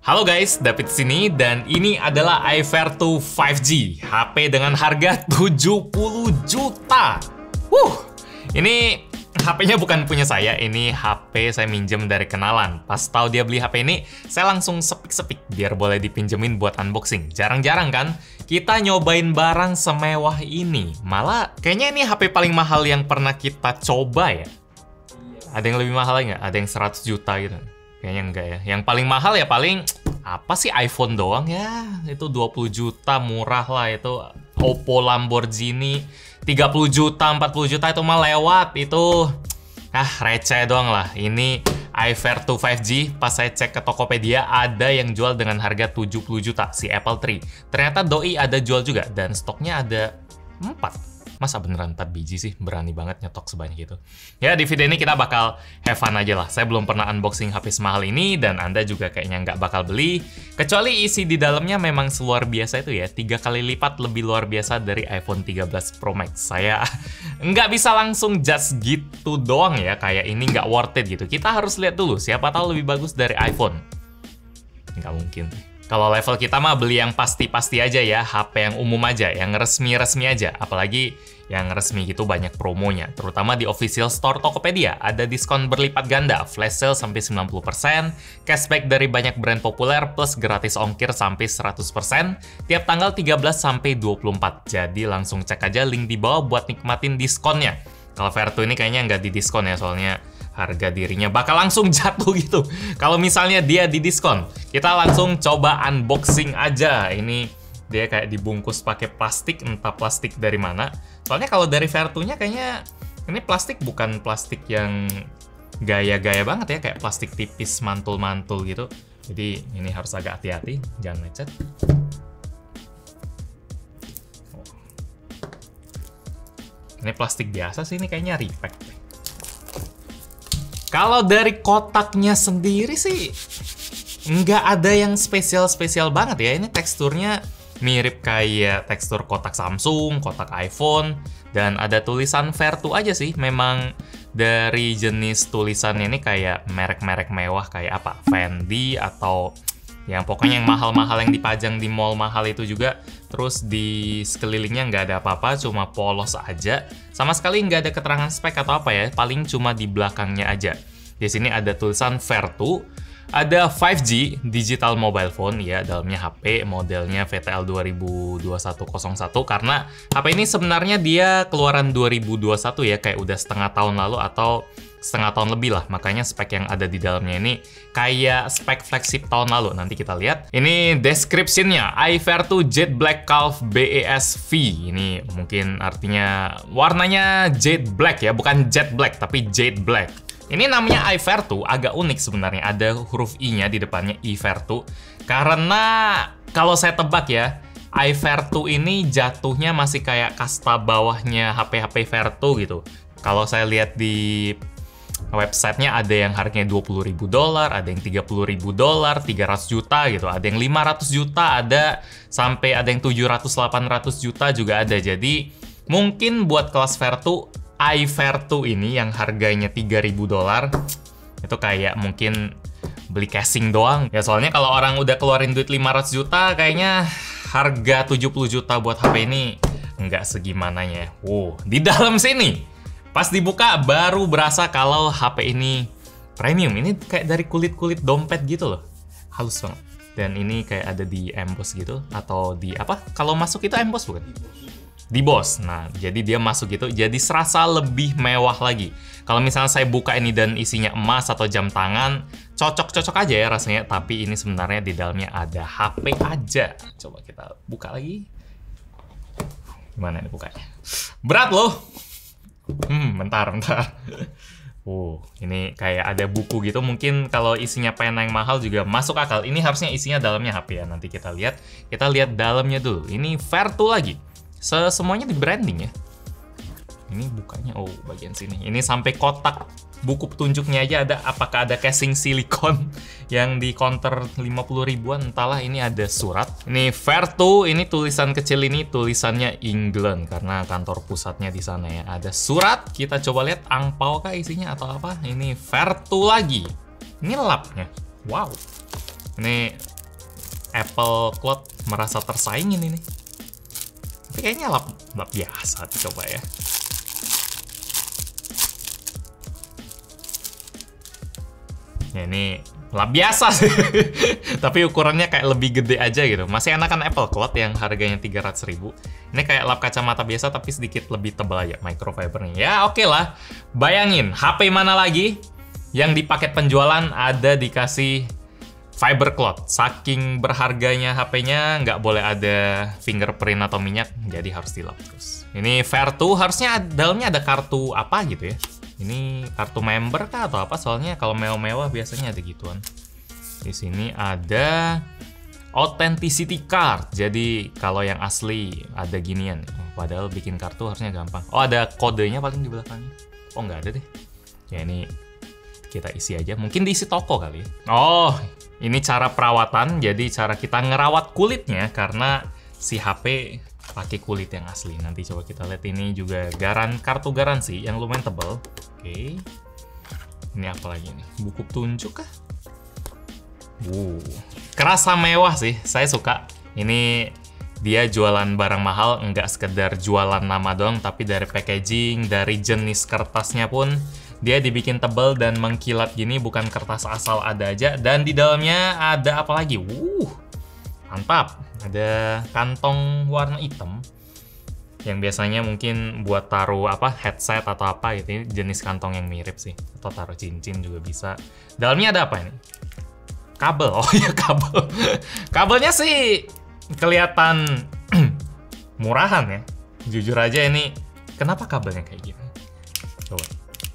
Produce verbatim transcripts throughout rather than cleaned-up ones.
Halo guys, David sini dan ini adalah iVertu lima G, H P dengan harga tujuh puluh juta. Wuh, ini H P-nya bukan punya saya, ini H P saya minjem dari kenalan. Pas tahu dia beli H P ini, saya langsung sepik-sepik biar boleh dipinjemin buat unboxing. Jarang-jarang kan kita nyobain barang semewah ini. Malah kayaknya ini H P paling mahal yang pernah kita coba ya. Ada yang lebih mahal nggak? Ada yang seratus juta gitu. Kayaknya enggak ya. Yang paling mahal ya paling apa sih iPhone doang ya. Itu dua puluh juta murah lah itu. Oppo Lamborghini tiga puluh juta, empat puluh juta itu mah lewat. Itu ah receh doang lah. Ini iVertu lima G pas saya cek ke Tokopedia ada yang jual dengan harga tujuh puluh juta si Apple tiga. Ternyata doi ada jual juga dan stoknya ada empat. Masa beneran empat biji sih? Berani banget nyetok sebanyak itu. Ya, di video ini kita bakal have fun aja lah. Saya belum pernah unboxing H P semahal ini, dan Anda juga kayaknya nggak bakal beli. Kecuali isi di dalamnya memang seluar biasa itu ya. Tiga kali lipat lebih luar biasa dari iPhone tiga belas Pro Max. Saya nggak bisa langsung just gitu doang ya. Kayak ini nggak worth it gitu. Kita harus lihat dulu, siapa tahu lebih bagus dari iPhone. Nggak mungkin. Kalau level kita mah beli yang pasti-pasti aja ya, H P yang umum aja, yang resmi-resmi aja. Apalagi yang resmi gitu banyak promonya, terutama di official store Tokopedia. Ada diskon berlipat ganda, flash sale sampai sembilan puluh persen, cashback dari banyak brand populer, plus gratis ongkir sampai seratus persen, tiap tanggal tiga belas sampai dua puluh empat. Jadi langsung cek aja link di bawah buat nikmatin diskonnya. Kalau Vertu ini kayaknya nggak didiskon ya, soalnya harga dirinya bakal langsung jatuh gitu. Kalau misalnya dia didiskon, kita langsung coba unboxing aja. Ini dia kayak dibungkus pakai plastik, entah plastik dari mana. Soalnya kalau dari Vertunya kayaknya ini plastik bukan plastik yang gaya-gaya banget ya, kayak plastik tipis mantul-mantul gitu. Jadi ini harus agak hati-hati, jangan lecet. Ini plastik biasa sih, ini kayaknya repack. Kalau dari kotaknya sendiri sih nggak ada yang spesial-spesial banget ya. Ini teksturnya mirip kayak tekstur kotak Samsung, kotak iPhone, dan ada tulisan Vertu aja sih. Memang dari jenis tulisannya ini kayak merek-merek mewah kayak apa? Fendi atau yang pokoknya yang mahal-mahal yang dipajang di mall mahal itu juga. Terus di sekelilingnya nggak ada apa-apa, cuma polos aja. Sama sekali nggak ada keterangan spek atau apa ya, paling cuma di belakangnya aja. Di sini ada tulisan Vertu, ada lima G digital mobile phone ya, dalamnya H P, modelnya V T L dua ribu dua puluh satu nol satu, karena H P ini sebenarnya dia keluaran dua ribu dua puluh satu ya, kayak udah setengah tahun lalu atau setengah tahun lebih lah, makanya spek yang ada di dalamnya ini kayak spek flagship tahun lalu. Nanti kita lihat. Ini description-nya, iVertu Jet Black Calf B E S V. Ini mungkin artinya warnanya Jet Black ya, bukan Jet Black tapi Jet Black. Ini namanya iVertu agak unik sebenarnya, ada huruf I-nya di depannya, iVertu. Karena kalau saya tebak ya, iVertu ini jatuhnya masih kayak kasta bawahnya H P H P Vertu gitu. Kalau saya lihat di websitenya ada yang harganya dua puluh ribu dolar, ada yang tiga puluh ribu dolar, tiga ratus juta gitu, ada yang lima ratus juta, ada sampai ada yang tujuh ratus delapan ratus juta juga ada. Jadi mungkin buat kelas Vertu, iVertu ini yang harganya tiga ribu dolar itu kayak mungkin beli casing doang. Ya soalnya kalau orang udah keluarin duit lima ratus juta, kayaknya harga tujuh puluh juta buat H P ini nggak segimananya. Wow, di dalam sini pas dibuka baru berasa kalau H P ini premium. Ini kayak dari kulit-kulit dompet gitu loh. Halus banget. Dan ini kayak ada di emboss gitu. Atau di apa? Kalau masuk itu emboss bukan? Di boss. Nah, jadi dia masuk gitu. Jadi serasa lebih mewah lagi. Kalau misalnya saya buka ini dan isinya emas atau jam tangan, cocok-cocok aja ya rasanya. Tapi ini sebenarnya di dalamnya ada H P aja. Coba kita buka lagi. Gimana ini bukanya? Berat loh! Hmm, bentar, bentar. Uh, ini kayak ada buku gitu. Mungkin kalau isinya pena yang mahal juga masuk akal. Ini harusnya isinya dalamnya H P ya. Nanti kita lihat. Kita lihat dalamnya dulu. Ini Vertu lagi. Semuanya di branding ya. Ini bukanya, oh bagian sini. Ini sampai kotak buku petunjuknya aja ada. Apakah ada casing silikon yang di counter lima puluh ribuan? Entahlah, ini ada surat. Ini Vertu, ini tulisan kecil ini tulisannya England karena kantor pusatnya di sana ya. Ada surat, kita coba lihat angpau kah isinya atau apa. Ini Vertu lagi. Ini lapnya. Wow. Ini Apple Cloud merasa tersaingin ini. Tapi kayaknya lap, lap biasa, coba ya. Ya ini lap biasa sih. Tapi ukurannya kayak lebih gede aja gitu. Masih enakan Apple Cloud yang harganya tiga ratus ribu. Ini kayak lap kacamata biasa tapi sedikit lebih tebal aja microfibernya. Ya oke okay lah. Bayangin H P mana lagi yang di paket penjualan ada dikasih fiber cloth. Saking berharganya H P-nya nggak boleh ada fingerprint atau minyak, jadi harus dilap terus. Ini Vertu harusnya dalamnya ada kartu apa gitu ya. Ini kartu member kah atau apa? Soalnya kalau mewah-mewah biasanya ada gituan. Di sini ada authenticity card. Jadi kalau yang asli ada ginian. Padahal bikin kartu harusnya gampang. Oh ada kodenya paling di belakangnya. Oh nggak ada deh. Ya ini kita isi aja. Mungkin diisi toko kali. Oh ini cara perawatan. Jadi cara kita ngerawat kulitnya karena si H P pakai kulit yang asli. Nanti coba kita lihat ini juga garan kartu garansi yang lumayan tebal. Oke. Ini apa lagi nih? Buku petunjuk kah? Wow. Kerasa mewah sih. Saya suka. Ini dia jualan barang mahal, nggak sekedar jualan nama doang, tapi dari packaging, dari jenis kertasnya pun dia dibikin tebal dan mengkilat gini, bukan kertas asal ada aja. Dan di dalamnya ada apa lagi? Wuh, mantap. Ada kantong warna hitam yang biasanya mungkin buat taruh apa headset atau apa gitu. Ini jenis kantong yang mirip sih, atau taruh cincin juga bisa. Dalamnya ada apa ini? Kabel. Oh iya kabel. Kabelnya sih kelihatan murahan ya. Jujur aja ini kenapa kabelnya kayak gini? Coba.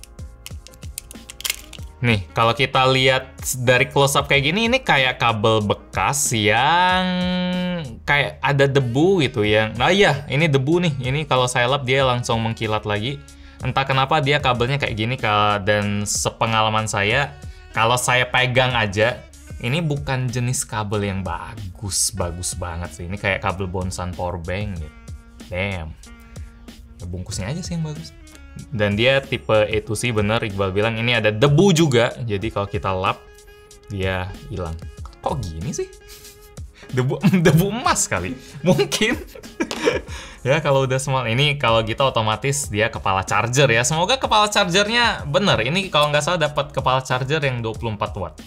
Nih, kalau kita lihat dari close up kayak gini, ini kayak kabel bekas yang kayak ada debu gitu yang. Nah iya, ini debu nih. Ini kalau saya lap dia langsung mengkilat lagi. Entah kenapa dia kabelnya kayak gini, dan sepengalaman saya, kalau saya pegang aja, ini bukan jenis kabel yang bagus, bagus banget sih. Ini kayak kabel bonsan powerbank gitu. Damn. Ya, bungkusnya aja sih yang bagus. Dan dia tipe A to C, bener Iqbal bilang ini ada debu juga. Jadi kalau kita lap dia hilang. Kok gini sih? Debu debu emas kali. Mungkin. Ya kalau udah small ini kalau gitu otomatis dia kepala charger ya. Semoga kepala chargernya bener. Ini kalau nggak salah dapat kepala charger yang dua puluh empat watt.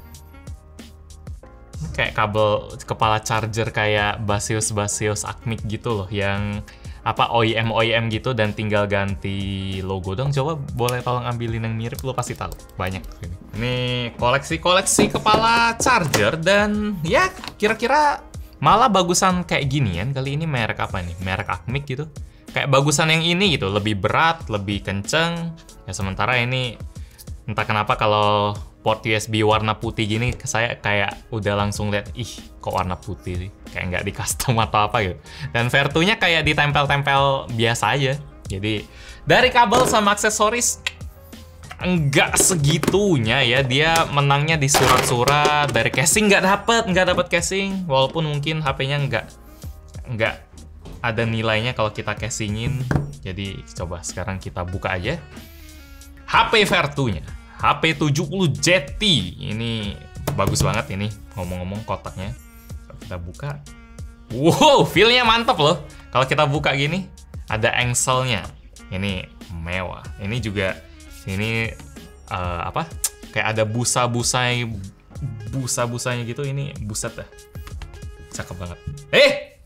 Kayak kabel kepala charger kayak Baseus Baseus Acmic gitu loh, yang apa O E M O E M gitu, dan tinggal ganti logo dong. Coba boleh tolong ambilin yang mirip, lo pasti tahu banyak ini. Ini koleksi-koleksi kepala charger, dan ya kira-kira malah bagusan kayak ginian kali ini. Merek apa nih? Merek Acmic gitu. Kayak bagusan yang ini gitu, lebih berat, lebih kenceng. Ya sementara ini entah kenapa kalau port U S B warna putih gini, saya kayak udah langsung lihat, ih kok warna putih sih, kayak nggak di custom atau apa gitu. Dan Vertunya kayak ditempel-tempel biasa aja. Jadi dari kabel sama aksesoris nggak segitunya ya, dia menangnya di surat-surat. Dari casing nggak dapet, nggak dapet casing, walaupun mungkin H P-nya nggak nggak ada nilainya kalau kita casingin. Jadi coba sekarang kita buka aja H P Vertunya. H P tujuh puluh Z T ini bagus banget ini, ngomong-ngomong kotaknya. Kalau kita buka, wow, feel-nya mantap loh. Kalau kita buka gini, ada engselnya. Ini mewah. Ini juga ini uh, apa? Kayak ada busa-busai, busa-busanya gitu. Ini buset dah, cakep banget. Eh,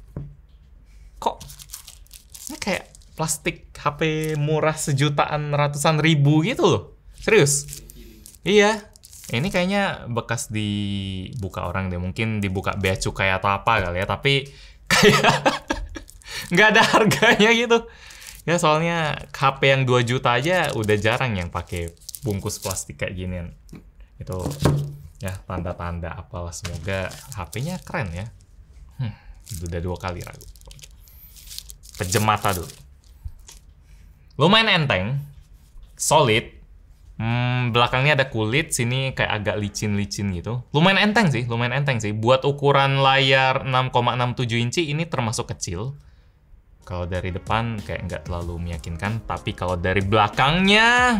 kok ini kayak plastik H P murah sejutaan ratusan ribu gitu loh. Serius? Iya. Ini kayaknya bekas dibuka orang deh. Mungkin dibuka bea cukai atau apa kali ya. Tapi kayak nggak ada harganya gitu. Ya soalnya H P yang dua juta aja udah jarang yang pakai bungkus plastik kayak ginian. Itu ya tanda-tanda apalah. Semoga H P-nya keren ya. Hmm, udah dua kali ragu. Pejem mata dulu. Lumayan enteng. Solid. Hmm, belakangnya ada kulit, sini kayak agak licin-licin gitu. Lumayan enteng sih, lumayan enteng sih. Buat ukuran layar enam koma enam tujuh inci ini termasuk kecil. Kalau dari depan kayak nggak terlalu meyakinkan, tapi kalau dari belakangnya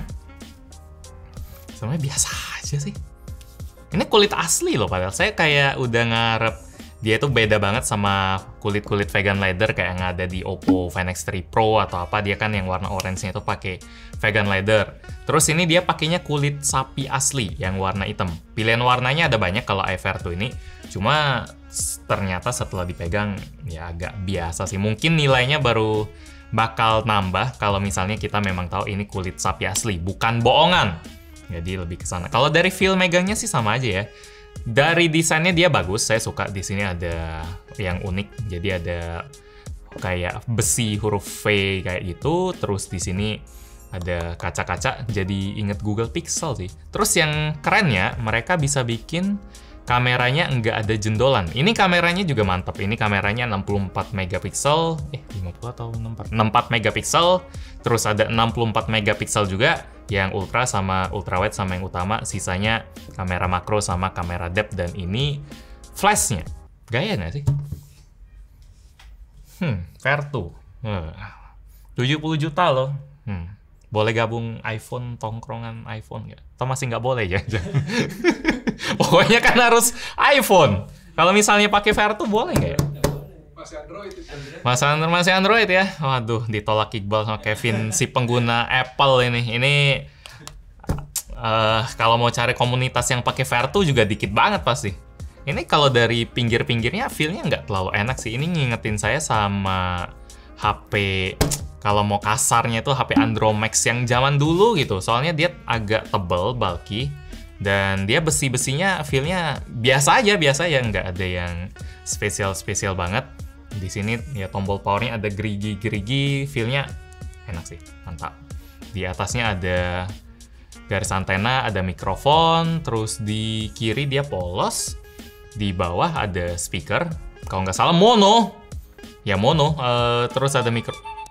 sebenarnya biasa aja sih. Ini kulit asli loh, padahal saya kayak udah ngarep dia itu beda banget sama kulit-kulit vegan leather kayak yang ada di Oppo Find X tiga Pro atau apa. Dia kan yang warna orange-nya itu pakai vegan leather. Terus ini dia pakainya kulit sapi asli yang warna hitam. Pilihan warnanya ada banyak kalau iVer tuh ini. Cuma ternyata setelah dipegang ya agak biasa sih. Mungkin nilainya baru bakal nambah kalau misalnya kita memang tahu ini kulit sapi asli, bukan bohongan. Jadi lebih ke sana. Kalau dari feel megangnya sih sama aja ya. Dari desainnya dia bagus, saya suka di sini ada yang unik. Jadi ada kayak besi huruf V kayak gitu, terus di sini ada kaca-kaca. Jadi inget Google Pixel sih. Terus yang kerennya mereka bisa bikin kameranya nggak ada jendolan. Ini kameranya juga mantap. Ini kameranya enam puluh empat megapiksel. Eh, lima puluh atau enam puluh empat? enam puluh empat megapiksel. Terus ada enam puluh empat megapiksel juga. Yang ultra sama ultrawide sama yang utama. Sisanya kamera makro sama kamera depth. Dan ini flashnya. Gaya nggak sih? Hmm, Vertu. Hmm. tujuh puluh juta loh. Hmm. Boleh gabung iPhone, tongkrongan iPhone nggak? Atau masih nggak boleh ya? Pokoknya kan harus iPhone. Kalau misalnya pakai Vertu boleh nggak ya? Masih Android. Masih Android, masih Android ya? Waduh, ditolak Iqbal sama Kevin si pengguna Apple ini. Ini uh, kalau mau cari komunitas yang pakai Vertu juga dikit banget pasti. Ini kalau dari pinggir-pinggirnya feel-nya nggak terlalu enak sih. Ini ngingetin saya sama H P, kalau mau kasarnya itu H P Andromax yang zaman dulu gitu. Soalnya dia agak tebel, bulky. Dan dia besi-besinya feel-nya biasa aja, biasa ya. Nggak ada yang spesial-spesial banget. Di sini ya tombol powernya ada gerigi-gerigi. Feel-nya enak sih, mantap. Di atasnya ada garis antena, ada mikrofon. Terus di kiri dia polos. Di bawah ada speaker. Kalau nggak salah mono. Ya mono. Uh, terus ada mikro...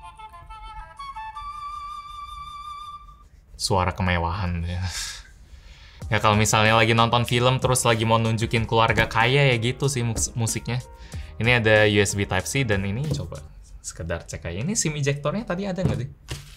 Suara kemewahan ya. Ya kalau misalnya lagi nonton film terus lagi mau nunjukin keluarga kaya ya gitu sih mus musiknya. Ini ada U S B Type-C dan ini coba sekedar cek aja. Ini SIM ejectornya tadi ada nggak sih?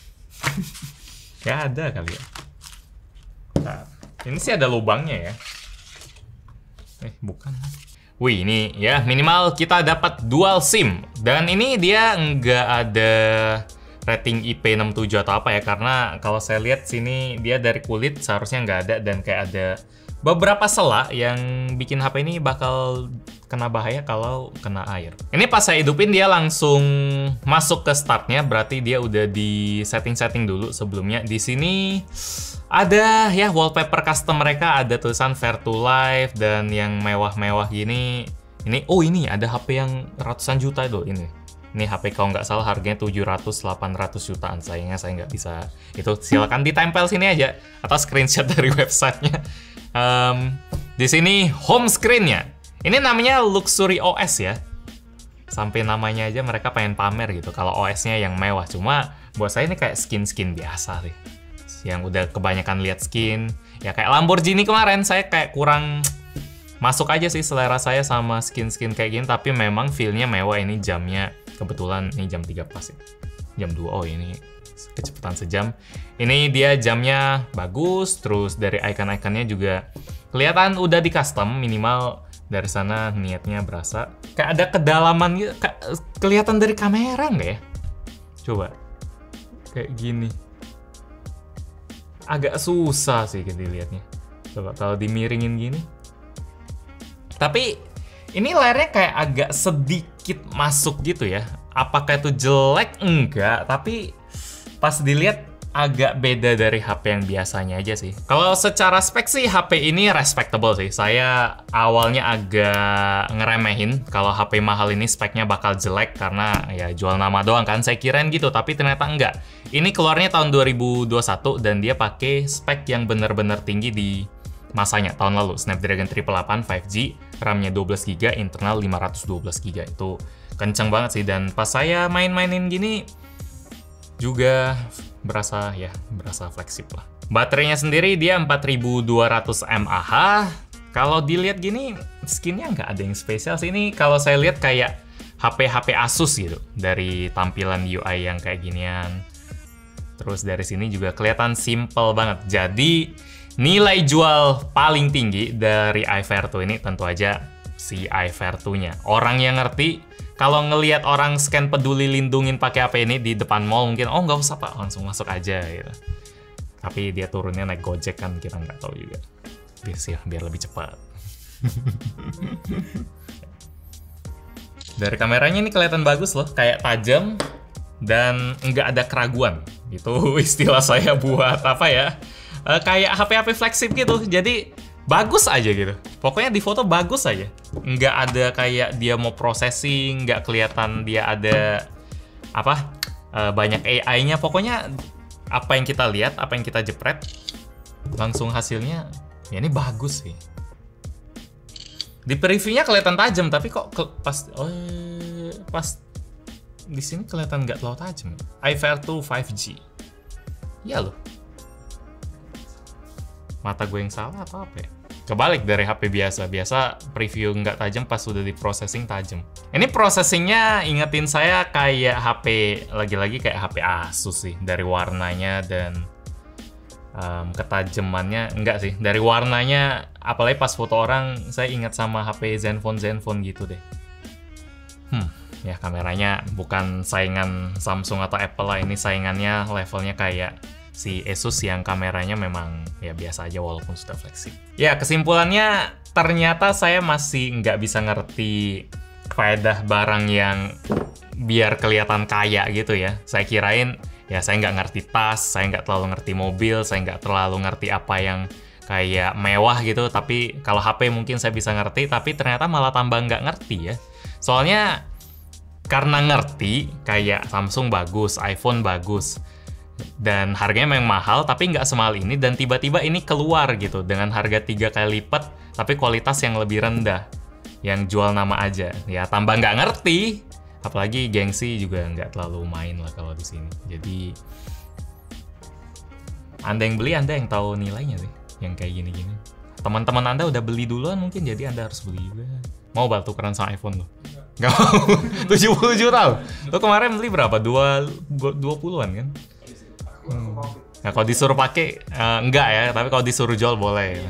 Ya ada kali ya. Nah, ini sih ada lubangnya ya. Eh bukan. Wih ini ya minimal kita dapat dual SIM. Dan ini dia nggak ada rating I P enam puluh tujuh atau apa ya, karena kalau saya lihat sini dia dari kulit seharusnya nggak ada, dan kayak ada beberapa sela yang bikin H P ini bakal kena bahaya kalau kena air. Ini pas saya hidupin dia langsung masuk ke startnya, berarti dia udah di setting-setting dulu sebelumnya. Di sini ada ya wallpaper custom mereka, ada tulisan Vertu Live dan yang mewah-mewah gini. Ini oh ini ada H P yang ratusan juta itu ini. Ini H P kalau nggak salah harganya tujuh ratus delapan ratus jutaan. Sayangnya saya nggak bisa. Itu silakan ditempel sini aja atau screenshot dari websitenya. Um, di sini home screen-nya. Ini namanya Luxury O S ya. Sampai namanya aja mereka pengen pamer gitu. Kalau O S-nya yang mewah. Cuma buat saya ini kayak skin-skin biasa sih. Yang udah kebanyakan lihat skin. Ya kayak Lamborghini kemarin. Saya kayak kurang masuk aja sih selera saya sama skin-skin kayak gini. Tapi memang feel-nya mewah. Ini jamnya kebetulan ini jam tiga pas ya. Jam dua, oh ini kecepatan sejam. Ini dia jamnya bagus, terus dari icon-iconnya juga kelihatan udah di custom, minimal dari sana niatnya berasa. Kayak ada kedalaman gitu, kelihatan dari kamera nggak ya? Coba, kayak gini. Agak susah sih dilihatnya. Coba kalau dimiringin gini. Tapi ini layarnya kayak agak sedikit masuk gitu ya. Apakah itu jelek? Enggak. Tapi pas dilihat agak beda dari H P yang biasanya aja sih. Kalau secara spek sih H P ini respectable sih. Saya awalnya agak ngeremehin kalau H P mahal ini speknya bakal jelek karena ya jual nama doang kan. Saya kirain gitu, tapi ternyata enggak. Ini keluarnya tahun dua ribu dua puluh satu dan dia pakai spek yang benar-benar tinggi di masanya tahun lalu. Snapdragon delapan delapan lima G, RAM-nya dua belas giga byte, internal lima ratus dua belas giga byte. Itu kenceng banget sih, dan pas saya main-mainin gini juga berasa ya, berasa fleksibel lah. Baterainya sendiri dia empat ribu dua ratus mAh. Kalau dilihat gini skinnya nggak ada yang spesial sih. Ini kalau saya lihat kayak H P-H P Asus gitu dari tampilan U I yang kayak ginian. Terus dari sini juga kelihatan simple banget. Jadi nilai jual paling tinggi dari iVer tuh ini tentu aja si iVer two-nya. Orang yang ngerti, kalau ngelihat orang scan peduli lindungin pakai H P ini di depan mall mungkin, oh nggak usah pak, langsung masuk aja gitu. Tapi dia turunnya naik Gojek kan, kita nggak tahu juga. Biar sih, biar lebih cepat. Dari kameranya ini kelihatan bagus loh, kayak tajam dan nggak ada keraguan. Itu istilah saya buat apa ya? E, kayak H P-H P flagship gitu. Jadi bagus aja gitu. Pokoknya di foto bagus aja. Nggak ada kayak dia mau processing, nggak kelihatan dia ada apa e, banyak A I-nya. Pokoknya apa yang kita lihat, apa yang kita jepret, langsung hasilnya ya ini bagus sih. Di previewnya kelihatan tajam, tapi kok ke, pas oh, pas di sini kelihatan nggak terlalu tajam. iVer two five G. Iya loh. Mata gue yang salah atau apa ya? Kebalik dari H P biasa. Biasa preview nggak tajam, pas sudah di processing tajam. Ini processingnya ingetin saya kayak H P, lagi-lagi kayak H P Asus sih. Dari warnanya dan um, ketajamannya. Enggak sih, dari warnanya, apalagi pas foto orang, saya ingat sama H P Zenfone-Zenfone gitu deh. Hmm, ya kameranya bukan saingan Samsung atau Apple lah. Ini saingannya levelnya kayak si Asus yang kameranya memang ya biasa aja walaupun sudah flagship. Ya kesimpulannya ternyata saya masih nggak bisa ngerti faedah barang yang biar kelihatan kaya gitu ya. Saya kirain ya saya nggak ngerti tas, saya nggak terlalu ngerti mobil, saya nggak terlalu ngerti apa yang kayak mewah gitu. Tapi kalau H P mungkin saya bisa ngerti, tapi ternyata malah tambah nggak ngerti ya. Soalnya karena ngerti kayak Samsung bagus, iPhone bagus, dan harganya memang mahal, tapi nggak semahal ini, dan tiba-tiba ini keluar gitu dengan harga tiga kali lipat, tapi kualitas yang lebih rendah, yang jual nama aja. Ya tambah nggak ngerti, apalagi gengsi juga nggak terlalu main lah kalau di sini. Jadi Anda yang beli, Anda yang tahu nilainya sih, yang kayak gini-gini. Teman-teman Anda udah beli duluan mungkin, jadi Anda harus beli juga. Mau bal tukeran sama iPhone lo? Nggak mau. tujuh puluh juta. Lo kemarin beli berapa? dua puluhan kan? Hmm. Nah, kalau disuruh pakai uh, enggak ya, tapi kalau disuruh jual boleh.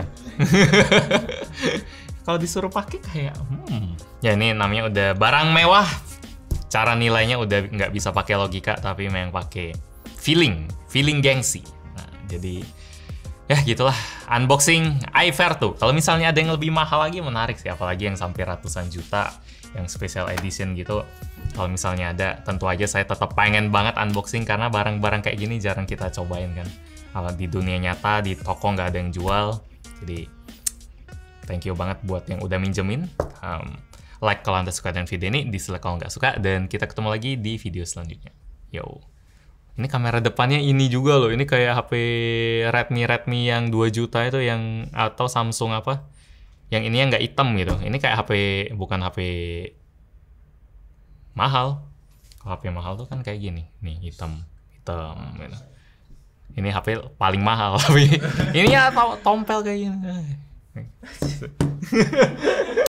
Kalau disuruh pakai kayak, hmm, ya ini namanya udah barang mewah. Cara nilainya udah nggak bisa pakai logika, tapi memang pakai feeling, feeling gengsi. Nah, jadi ya gitulah unboxing iVer two. Kalau misalnya ada yang lebih mahal lagi menarik sih, apalagi yang sampai ratusan juta, yang special edition gitu. Kalau misalnya ada, tentu aja saya tetap pengen banget unboxing karena barang-barang kayak gini jarang kita cobain kan. Kalau di dunia nyata, di toko nggak ada yang jual. Jadi, thank you banget buat yang udah minjemin. Um, like kalau Anda suka dengan video ini, dislike kalau nggak suka, dan kita ketemu lagi di video selanjutnya. Yo. Ini kamera depannya ini juga loh. Ini kayak H P Redmi Redmi yang dua juta itu, yang atau Samsung apa? Yang ini yang nggak hitam gitu. Ini kayak H P, bukan H P mahal. Kalau H P mahal tuh kan kayak gini, nih hitam, hitam. Gitu. Ini H P paling mahal, tapi ini ya tompel kayak gini.